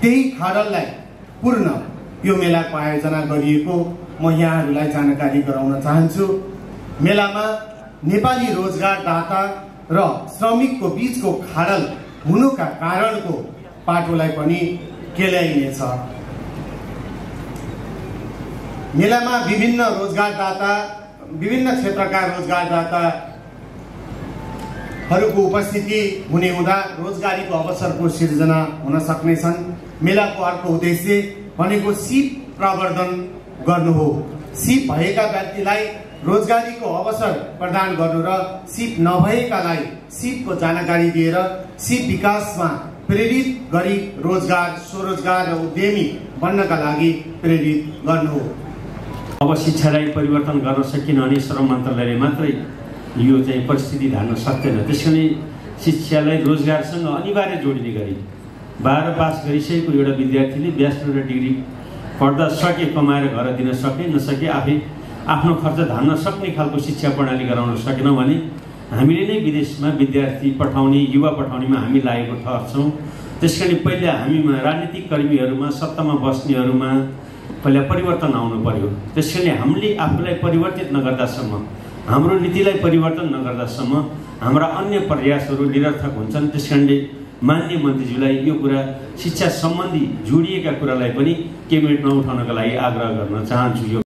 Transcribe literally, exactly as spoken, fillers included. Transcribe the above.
त्यही खाडललाई पूर्ण यो मेलाको आयोजना गरिएको म यहाँहरूलाई जानकारी गराउन चाहन्छु। मेलामा नेपाली रोजगारदाता र श्रमिकको बीचको खाडल हुनुका कारणको पाटोलाई पनि केलाइनेछ। मेलामा विभिन्न रोजगारदाता विभिन्न क्षेत्रका रोजगारदाताहरूको उपस्थिति हुने हुँदा रोजगारीको अवसरको सिर्जना हुन सक्नेछन्। मेलाको अर्को उद्देश्य भनेको सिप प्रवर्धन गर्नु हो। सिप भएका व्यक्तिलाई रोजगारीको अवसर प्रदान गर्नु र सिप नभएकालाई सिपको जानकारी दिएर सिप विकासमा प्रेरित गरी रोजगार स्वरोजगार र उद्यमी बन्नका लागि प्रेरित गर्नु हो। अब शिक्षालाई परिवर्तन गर्न सकिन अनि श्रम मन्त्रालयले मात्रै यो चाहिँ परिस्थिति धान्न सक्दैन। त्यसैले शिक्षालाई रोजगारसँग अनिवार्य जोडिने गरी बाह्र पास गरिसकेको एउटा विद्यार्थीले ब्याचलर र डिग्री पढ्दा सके कमाएर घर दिन सक्ने नसके आफै आफ्नो खर्च धान्न सक्ने खालको शिक्षा प्रणाली गराउन सकेनौँ भने हामीले नै विदेशमा विद्यार्थी पठाउने युवा पठाउनेमा हामी लागेको ठहर्छौँ। त्यसकारण पहिला हामीमा राजनीतिक कर्मीहरूमा सत्तामा बस्नेहरूमा पहिला परिवर्तन आउनु पर्यो। त्यसैले हामीले आफूलाई परिवर्तित नगर्दासम्म हाम्रो नीतिलाई परिवर्तन नगर्दासम्म हाम्रा अन्य प्रयासहरू निरर्थक हुन्छन्। त्यसकारणले माननीय मन्त्रीज्यूलाई यो कुरा शिक्षा सम्बन्धी जोडिएका कुरालाई पनि क्याबिनेटमा उठाउनका लागि आग्रह गर्न चाहन्छु।